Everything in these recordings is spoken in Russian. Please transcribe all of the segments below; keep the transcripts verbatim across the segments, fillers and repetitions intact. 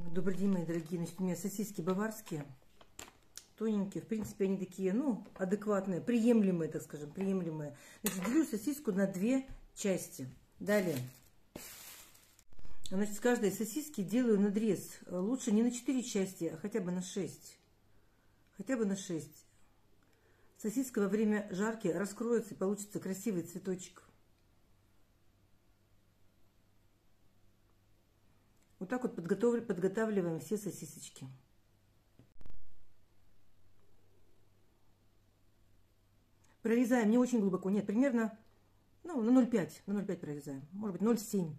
Добрый день, мои дорогие. Значит, у меня сосиски баварские, тоненькие. В принципе, они такие, ну, адекватные, приемлемые, так скажем, приемлемые. Значит, делю сосиску на две части. Далее. Значит, с каждой сосиски делаю надрез. Лучше не на четыре части, а хотя бы на шесть. Хотя бы на шесть. Сосиска во время жарки раскроется и получится красивый цветочек. Вот так вот подготавливаем все сосисочки. Прорезаем не очень глубоко, нет, примерно ну, на ноль пять, на ноль пять прорезаем, может быть ноль семь.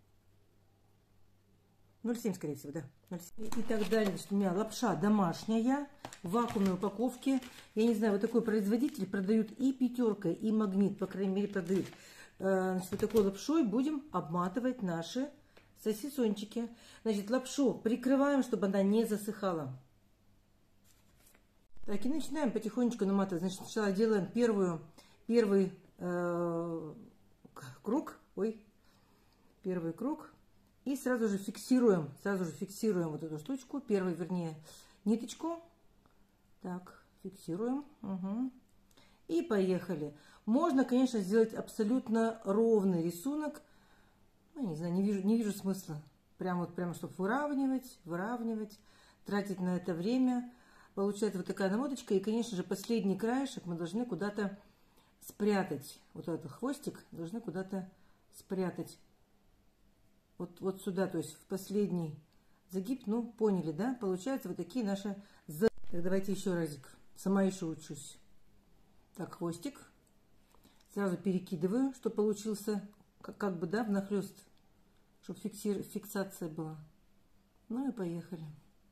ноль семь, скорее всего, да. ноль семь. И так далее. Значит, у меня лапша домашняя, в вакуумной упаковке. Я не знаю, вот такой производитель продают и пятерка, и магнит, по крайней мере, продают. Значит, вот такой лапшой будем обматывать наши сосисончики. Значит, лапшу прикрываем, чтобы она не засыхала. Так, и начинаем потихонечку наматывать. Значит, сначала делаем первую, первый э, круг. Ой, первый круг. И сразу же фиксируем, сразу же фиксируем вот эту штучку. Первый, вернее, ниточку. Так, фиксируем. Угу. И поехали. Можно, конечно, сделать абсолютно ровный рисунок. Ну, не знаю, не вижу, не вижу смысла. Прямо вот, прямо, чтобы выравнивать, выравнивать, тратить на это время. Получается вот такая намоточка. И, конечно же, последний краешек мы должны куда-то спрятать. Вот этот хвостик должны куда-то спрятать. Вот, вот сюда, то есть в последний загиб. Ну, поняли, да? Получается вот такие наши... Так, давайте еще разик. Сама еще учусь. Так, хвостик. Сразу перекидываю, чтобы получился... Как, как бы, да, внахлёст, чтобы фикси... фиксация была. Ну и поехали.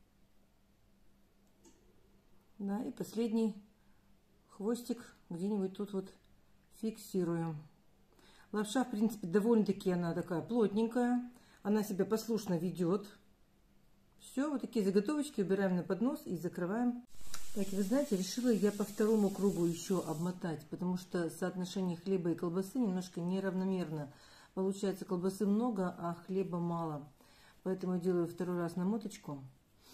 Да, и последний хвостик где-нибудь тут вот фиксируем. Лапша, в принципе, довольно-таки она такая плотненькая. Она себя послушно ведет. Все, вот такие заготовочки убираем на поднос и закрываем. Так, вы знаете, решила я по второму кругу еще обмотать, потому что соотношение хлеба и колбасы немножко неравномерно. Получается, колбасы много, а хлеба мало. Поэтому я делаю второй раз намоточку.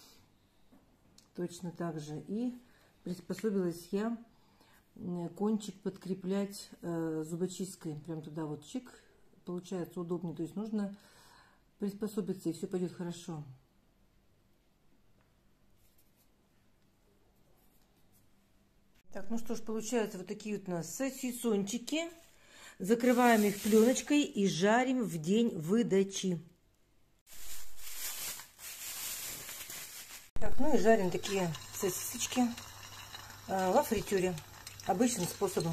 Точно так же. И приспособилась я кончик подкреплять э, зубочисткой. Прям туда вот чик. Получается удобнее. То есть нужно приспособиться, и все пойдет хорошо. Так, ну что ж, получается вот такие вот у нас сосисончики. Закрываем их пленочкой и жарим в день выдачи. Так, ну и жарим такие сосисочки э, во фритюре. Обычным способом.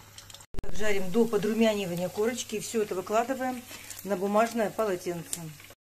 Так, жарим до подрумянивания корочки. И все это выкладываем на бумажное полотенце.